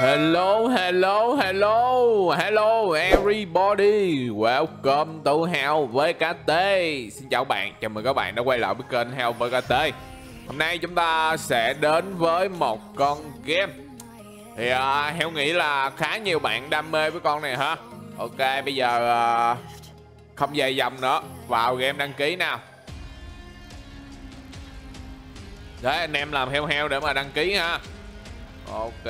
Hello, hello, hello, hello everybody. Welcome to Heo VKT. Xin chào bạn, chào mừng các bạn đã quay lại với kênh Heo VKT. Hôm nay chúng ta sẽ đến với một con game thì Heo nghĩ là khá nhiều bạn đam mê với con này ha. Ok, bây giờ không dài dòng nữa, vào game đăng ký nào. Đấy, anh em làm heo heo để mà đăng ký ha. Ok.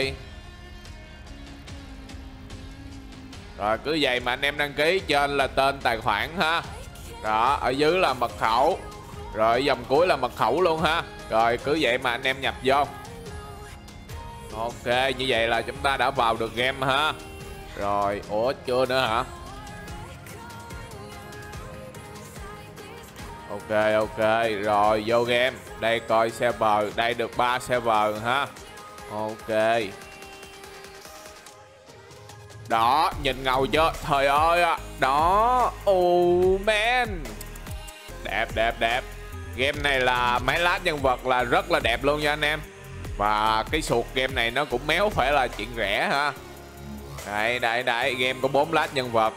Rồi cứ vậy mà anh em đăng ký, trên là tên tài khoản ha. Đó, ở dưới là mật khẩu. Rồi dòng cuối là mật khẩu luôn ha. Rồi cứ vậy mà anh em nhập vô. Ok, như vậy là chúng ta đã vào được game ha. Rồi, ủa chưa nữa hả? Ok, rồi vô game. Đây coi server, đây được 3 server ha. Ok. Đó, nhìn ngầu chưa? Trời ơi, đó. Oh man. Đẹp. Game này là máy lát nhân vật là rất là đẹp luôn nha anh em. Và cái suột game này nó cũng méo, phải là chuyện rẻ ha. Đây, game có 4 lát nhân vật.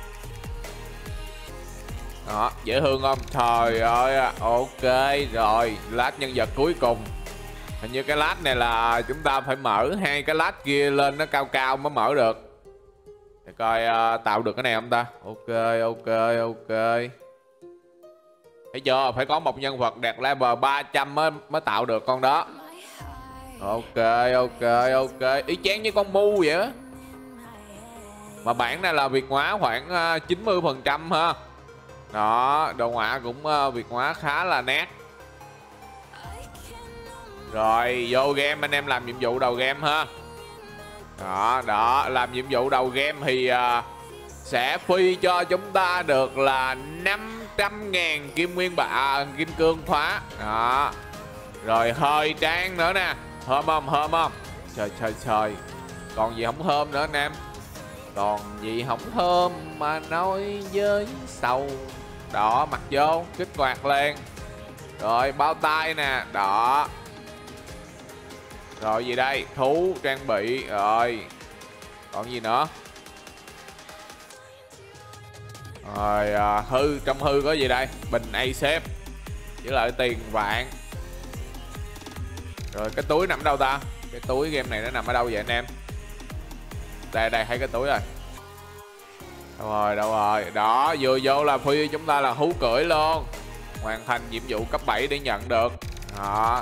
Đó, dễ thương không? Trời ơi, ok. Rồi, lát nhân vật cuối cùng. Hình như cái lát này là chúng ta phải mở hai cái lát kia lên nó cao cao mới mở được. Để coi tạo được cái này không ta. Ok. Thấy chưa, phải có một nhân vật đạt level 300 mới tạo được con đó. Ok. Ý chán với con mu vậy á. Mà bản này là Việt hóa khoảng 90% ha. Đó, đồ họa cũng Việt hóa khá là nét. Rồi vô game anh em làm nhiệm vụ đầu game ha. Đó, làm nhiệm vụ đầu game thì sẽ free cho chúng ta được là 500.000 kim nguyên bạc, kim cương khóa. Đó. Rồi hơi trang nữa nè. Thơm không? Trời. Còn gì không thơm nữa anh em? Còn gì không thơm mà nói với sầu. Đó, mặc vô, kích hoạt lên. Rồi bao tay nè, đó. Rồi gì đây? Thú, trang bị. Rồi còn gì nữa? Rồi hư, trong hư có gì đây? Bình A-Sếp với lại tiền vạn. Rồi cái túi nằm đâu ta? Cái túi game này nó nằm ở đâu vậy anh em? Đây thấy cái túi rồi. Đâu rồi? Đó, vừa vô là free chúng ta là hú cưỡi luôn. Hoàn thành nhiệm vụ cấp 7 để nhận được. Đó.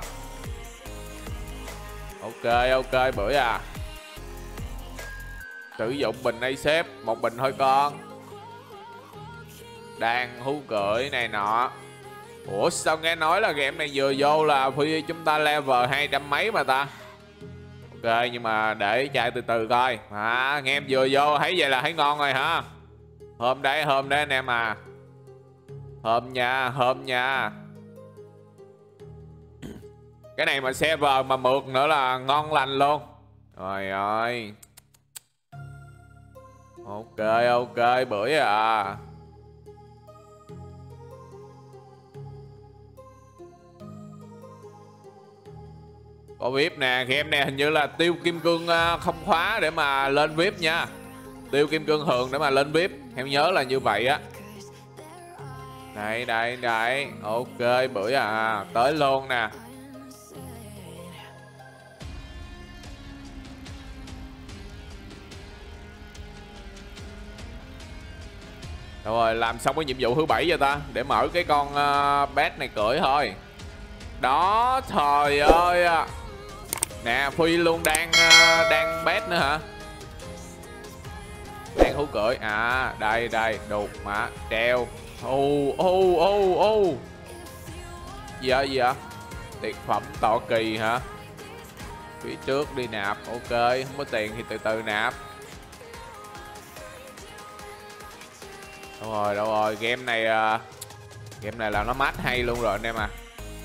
Ok bữa sử dụng bình A-Sếp, một bình thôi con. Đang hú cưỡi này nọ. Ủa sao nghe nói là game này vừa vô là free chúng ta level 200 mấy mà ta. Ok, nhưng mà để chạy từ từ coi. Nghe em vừa vô thấy vậy là thấy ngon rồi hả? Hôm đấy anh em à. Hôm nha. Cái này mà server mà mượt nữa là ngon lành luôn. Trời ơi. Ok bữa có VIP nè. Game này hình như là tiêu kim cương không khóa để mà lên VIP nha. Tiêu kim cương thường để mà lên VIP. Em nhớ là như vậy á. Đây. Ok bữa tới luôn nè. Rồi làm xong cái nhiệm vụ thứ 7 giờ ta. Để mở cái con pet này cưỡi thôi. Đó, trời ơi. Nè, Phi luôn đang pet nữa hả? Đang hú cưỡi. Đây, đục mà treo. Gì vậy? Tiệc phẩm tọa kỳ hả? Phía trước đi nạp. Ok, không có tiền thì từ từ nạp. Đâu rồi, game này là nó mát hay luôn rồi anh em à.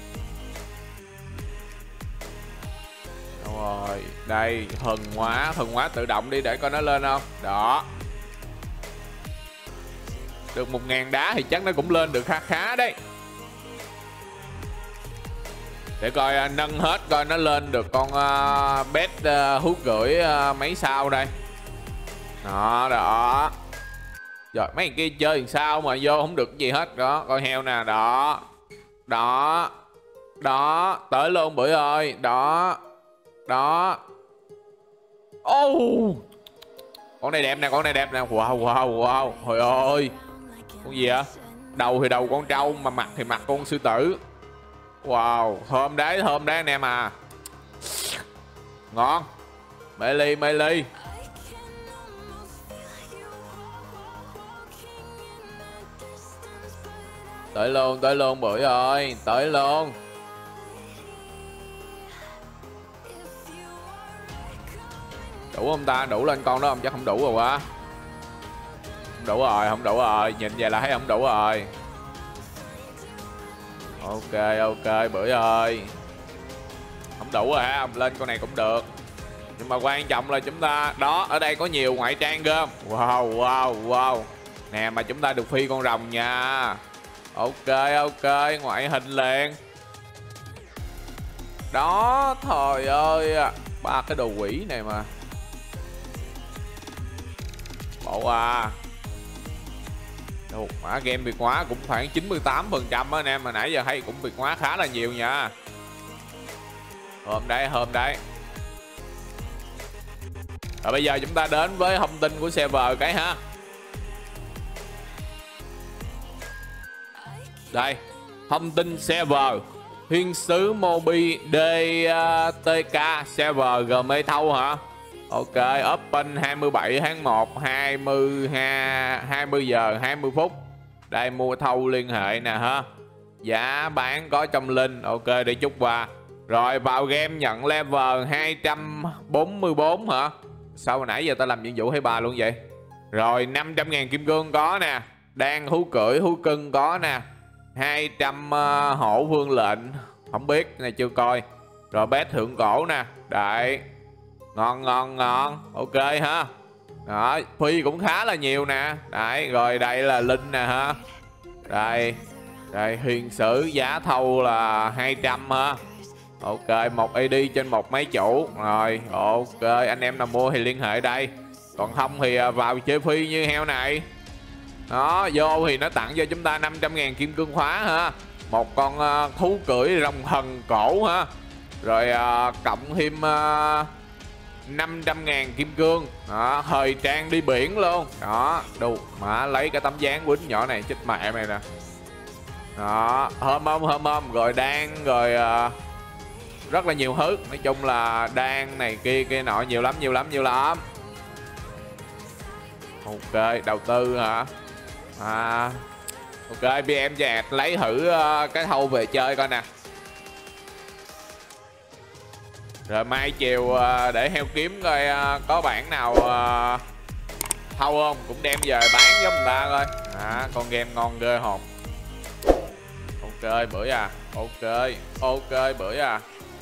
Đâu rồi, đây thần hóa tự động đi để coi nó lên không. Đó. Được 1.000 đá thì chắc nó cũng lên được khá đấy. Để coi nâng hết coi nó lên được con bet hút gửi mấy sao đây. Đó đó. Rồi mấy thằng kia chơi làm sao mà vô không được gì hết. Đó coi heo nè. Đó. Đó. Đó. Tới luôn bữa ơi. Đó. Đó. Con này đẹp nè. Con này đẹp nè. Wow wow wow. Trời ơi. Con gì vậy? Đầu thì đầu con trâu, mà mặt thì mặt con sư tử. Wow. Thơm đấy anh em à. Ngon. Mê ly mê ly. Tới luôn bữa ơi. Tới luôn. Đủ không ta? Đủ lên con đó không? Chắc không đủ rồi quá. Không đủ rồi. Nhìn vậy là thấy không đủ rồi. Ok bữa ơi. Không đủ rồi hả? Lên con này cũng được. Nhưng mà quan trọng là chúng ta... Đó, ở đây có nhiều ngoại trang gom. Wow. Nè, mà chúng ta được phi con rồng nha. Ok, ngoại hình liền. Đó, trời ơi. Ba cái đồ quỷ này mà. Bộ à. Đồ mã game Việt hóa cũng khoảng 98% á anh em. Mà nãy giờ hay cũng Việt hóa khá là nhiều nha. Hôm đấy. Rồi bây giờ chúng ta đến với thông tin của server cái ha. Đây, thông tin server. Thiên sứ Mobi DTK server Gmail thâu hả? Ok, open 27 tháng 1 20 giờ 20 phút. Đây mua thâu liên hệ nè ha. Giá bán có trong link. Ok, để chút qua. Rồi vào game nhận level 244 hả? Sao hồi nãy giờ ta làm nhiệm vụ 23 luôn vậy? Rồi 500.000 kim cương có nè. Đang hú cưỡi hú cưng có nè. 200 hổ vương lệnh. Không biết, này chưa coi. Rồi bet thượng cổ nè. Đấy. Ngon. Ok ha. Đó, phi cũng khá là nhiều nè. Đấy, rồi đây là link nè ha. Đây. Đây, huyền sử giá thâu là 200 ha. Ok, một ID trên một máy chủ. Rồi, ok, anh em nào mua thì liên hệ đây. Còn không thì vào chơi phi như heo này. Đó, vô thì nó tặng cho chúng ta 500.000 kim cương khóa ha. Một con thú cưỡi rồng thần cổ ha. Rồi cộng thêm 500.000 kim cương. Đó, thời trang đi biển luôn. Đó, đủ mà lấy cái tấm dáng quýnh nhỏ này chết mẹ mày nè. Đó, hôm không. Rồi đang rồi rất là nhiều thứ. Nói chung là đang này kia nọ nhiều lắm. Ok, đầu tư hả? Ok, BM chẹt lấy thử cái thâu về chơi coi nè. Rồi mai chiều để heo kiếm coi có bản nào thâu không, cũng đem về bán giống người ta coi. Con game ngon ghê hồn. Ok bữa à. Ok bữa à.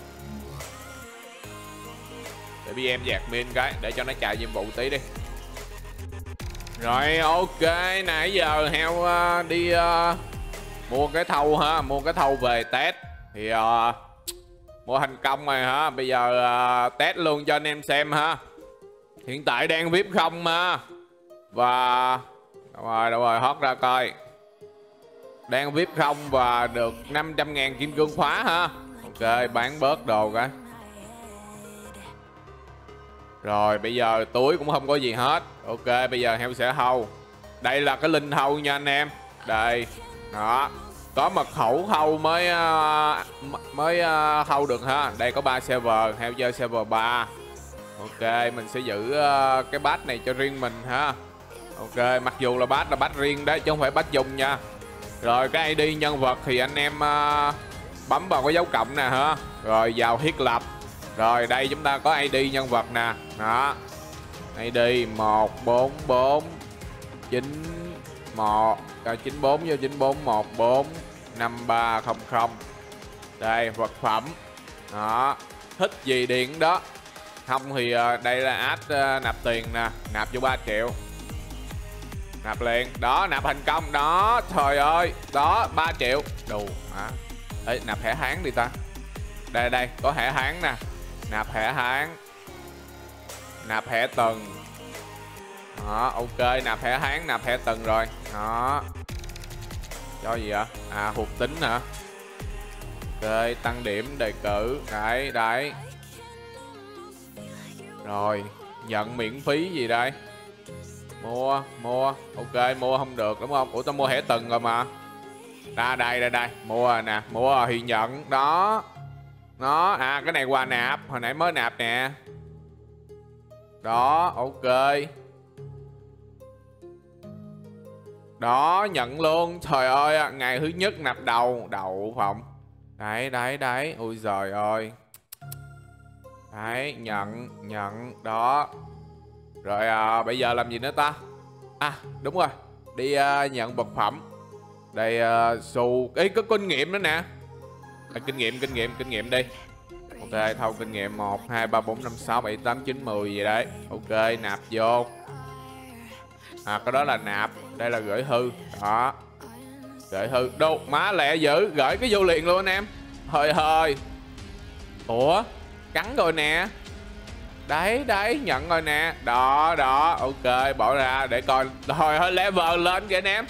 Để BM dạt min cái để cho nó chạy nhiệm vụ tí đi. Rồi ok, nãy giờ heo đi mua cái thâu ha, mua cái thâu về test thì mua thành công rồi ha. Bây giờ test luôn cho anh em xem ha. Hiện tại đang VIP không ha. Và đâu rồi hót ra coi. Đang VIP không và được 500.000 kim cương khóa ha. Ok, bán bớt đồ cái. Rồi bây giờ túi cũng không có gì hết. Ok, bây giờ heo sẽ thâu. Đây là cái link thâu nha anh em. Đây. Đó. Có mật khẩu thâu mới thâu được ha. Đây có 3 server, heo chơi server 3. Ok, mình sẽ giữ cái badge này cho riêng mình ha. Ok, mặc dù là badge riêng đấy chứ không phải badge dùng nha. Rồi cái ID nhân vật thì anh em bấm vào cái dấu cộng nè ha. Rồi vào thiết lập. Rồi đây chúng ta có ID nhân vật nè. Đó. ID 144 91 94 vô 9414 5300. Đây vật phẩm. Đó. Thích gì điện đó. Không thì đây là add nạp tiền nè. Nạp vô 3 triệu. Nạp liền. Đó, nạp thành công. Đó, trời ơi. Đó, 3 triệu. Đủ. Ê, nạp thẻ tháng đi ta. Đây đây, có thẻ tháng nè. Nạp thẻ tháng, nạp thẻ tuần. Đó, ok, nạp thẻ tháng, nạp thẻ tuần rồi. Đó. Cho gì vậy? À, thuộc tính hả? Ok, tăng điểm đề cử. Đấy, đấy. Rồi, nhận miễn phí gì đây? Mua. Ok, mua không được đúng không? Ủa, tao mua thẻ tuần rồi mà. Đây. Mua nè, mua thì nhận. Đó. Đó, à, cái này quà nạp. Hồi nãy mới nạp nè. Đó, ok. Đó, nhận luôn. Trời ơi, ngày thứ nhất nạp đậu phòng. Đấy. Ui giời ơi. Đấy, nhận. Đó. Rồi bây giờ làm gì nữa ta? À, đúng rồi. Đi nhận vật phẩm. Đây xù. Ý, có kinh nghiệm nữa nè. Kinh nghiệm đi. Ok, thâu kinh nghiệm 1, 2, 3, 4, 5, 6, 7, 8, 9, 10 gì đấy. Ok, nạp vô. À, cái đó là nạp. Đây là gửi thư. Đó. Gửi thư. Đâu, má lẹ dữ. Gửi cái vô liền luôn anh em. Hơi. Ủa, cắn rồi nè. Đấy, nhận rồi nè. Đó, ok, bỏ ra để coi. Thôi hơi level lên kìa anh em.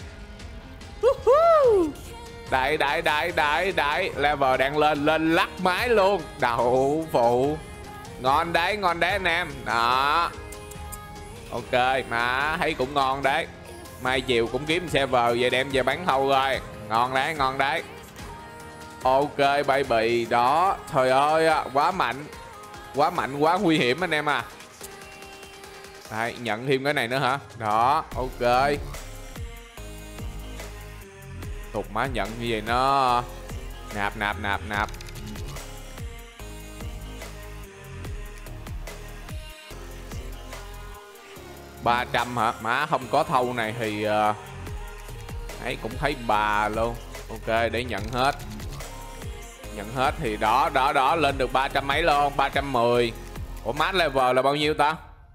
Đấy, level đang lên lắc máy luôn. Đậu phụ. Ngon đấy anh em. Đó. Ok, mà thấy cũng ngon đấy. Mai chiều cũng kiếm server về đem về bán thâu rồi. Ngon đấy. Ok baby. Đó. Trời ơi, quá mạnh, quá nguy hiểm anh em à. Đây, nhận thêm cái này nữa hả? Đó, ok. Tục má nhận như vậy nó nạp. 300 hả? Má không có thâu này thì ấy cũng thấy bà luôn. Ok, để nhận hết. Nhận hết thì đó lên được 300 mấy luôn, 310. Ủa max level là bao nhiêu ta?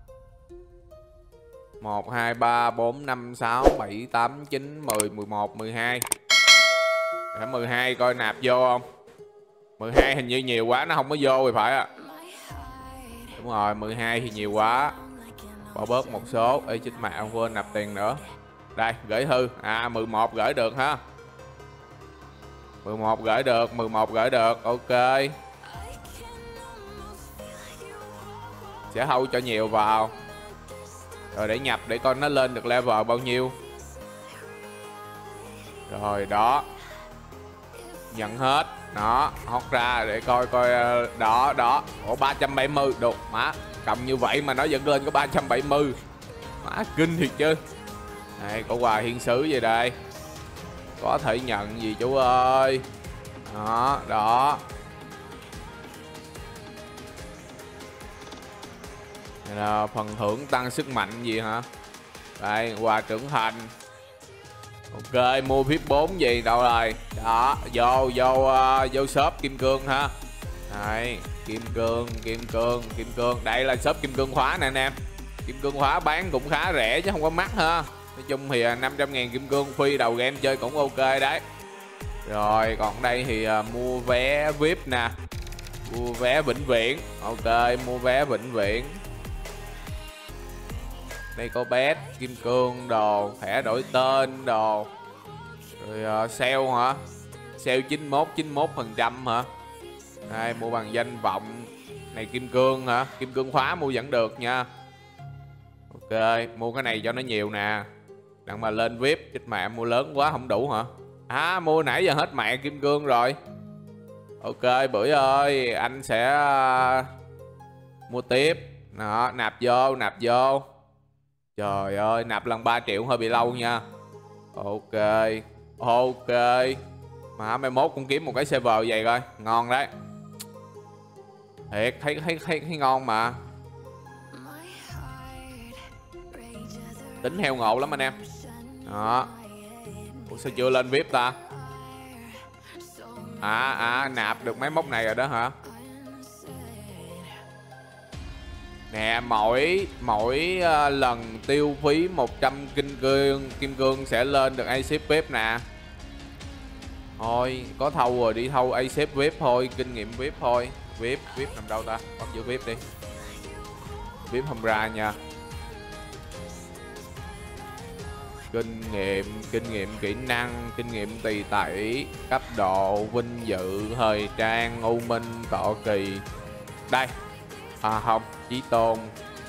1 2 3 4 5 6 7 8 9 10 11 12. Để 12 coi nạp vô không? 12 hình như nhiều quá nó không có vô rồi phải à. Đúng rồi, 12 thì nhiều quá. Bỏ bớt một số. Ê chết mẹ, quên nạp tiền nữa. Đây, gửi thư. À, 11 gửi được ha. 11 gửi được. Ok. Sẽ hâu cho nhiều vào. Rồi để nhập để coi nó lên được level bao nhiêu. Rồi đó. Nhận hết. Đó, hót ra để coi đó. Ủa 370 đột má. Cộng như vậy mà nó vẫn lên có 370. Má kinh thiệt chứ. Đây, có quà thiên sứ gì đây. Có thể nhận gì chú ơi. Đó. Đây là phần thưởng tăng sức mạnh gì hả? Đây, quà trưởng thành. Ok, mua VIP 4 gì đâu rồi. Đó, vô shop kim cương ha. Đây, kim cương. Đây là shop kim cương khóa nè anh em. Kim cương khóa bán cũng khá rẻ chứ không có mắc ha. Nói chung thì 500.000 kim cương free đầu game chơi cũng ok đấy. Rồi, còn đây thì mua vé VIP nè. Mua vé vĩnh viễn. Ok, mua vé vĩnh viễn. Đây có bet, kim cương, đồ, thẻ đổi tên, đồ. Rồi sale hả? Sale 91% hả? Đây, mua bằng danh vọng. Này kim cương hả? Kim cương khóa mua vẫn được nha. Ok, mua cái này cho nó nhiều nè. Đặng mà lên VIP, chết mẹ mua lớn quá không đủ hả? À, mua nãy giờ hết mẹ kim cương rồi. Ok, bữa ơi, anh sẽ mua tiếp. Đó, nạp vô. Trời ơi, nạp lần 3 triệu hơi bị lâu nha. Ok. Mà 21 cũng kiếm một cái server vậy coi. Ngon đấy. Thiệt, thấy ngon mà. Tính heo ngộ lắm anh em. Đó. Ủa sao chưa lên VIP ta? Nạp được mấy mốc này rồi đó hả? Nè, mỗi lần tiêu phí 100 kim cương sẽ lên được AC VIP nè. Thôi có thâu rồi, đi thâu Acep VIP thôi, kinh nghiệm VIP thôi. VIP nằm đâu ta, bắt giữ VIP đi. VIP không ra nha. Kinh nghiệm kỹ năng, kinh nghiệm tỳ tẩy, cấp độ, vinh dự, thời trang, u minh, cọ kỳ. Đây. À không, chí tôn.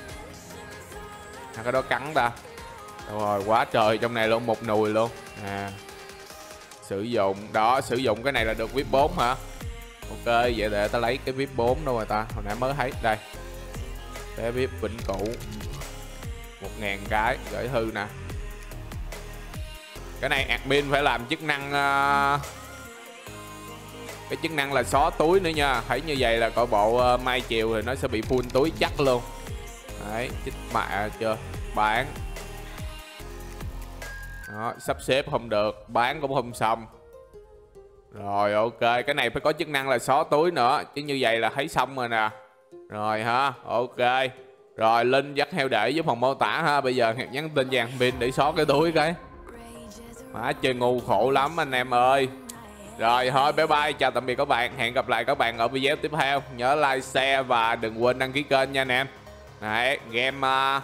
Cái đó cắn ta. Rồi quá trời trong này luôn, một nùi luôn. À. Sử dụng, đó, sử dụng cái này là được VIP 4 hả? Ok, vậy để ta lấy cái VIP 4 đâu rồi ta, hồi nãy mới thấy. Đây. Cái VIP vĩnh cửu 1000 cái, gửi thư nè. Cái này admin phải làm chức năng cái chức năng là xóa túi nữa nha. Thấy như vậy là coi bộ mai chiều thì nó sẽ bị full túi chắc luôn. Đấy, chích mẹ chưa. Bán. Đó, sắp xếp không được, bán cũng không xong. Rồi ok, cái này phải có chức năng là xóa túi nữa, chứ như vậy là thấy xong rồi nè. Rồi ha, ok. Rồi link dắt heo để với phần mô tả ha. Bây giờ nhắn tin vàng pin để xóa cái túi cái. Má chơi ngu khổ lắm anh em ơi. Rồi thôi bye bye, chào tạm biệt các bạn. Hẹn gặp lại các bạn ở video tiếp theo. Nhớ like, share và đừng quên đăng ký kênh nha anh em. Đấy, game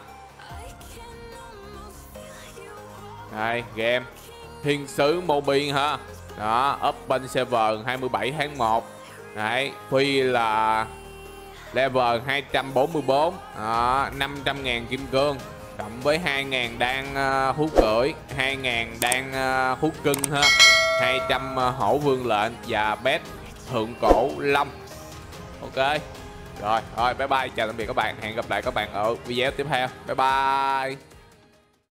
đây, game Thiên sứ Mobi ha. Đó, Open Server 27 tháng 1. Đấy, phi là level 244. Đó, 500.000 kim cương cộng với 2.000 đan hút cưỡi, 2.000 đan hút cưng ha, 200 hổ vương lệnh và pet thượng cổ long. Ok. Rồi, thôi bye bye, chào tạm biệt các bạn. Hẹn gặp lại các bạn ở video tiếp theo. Bye bye.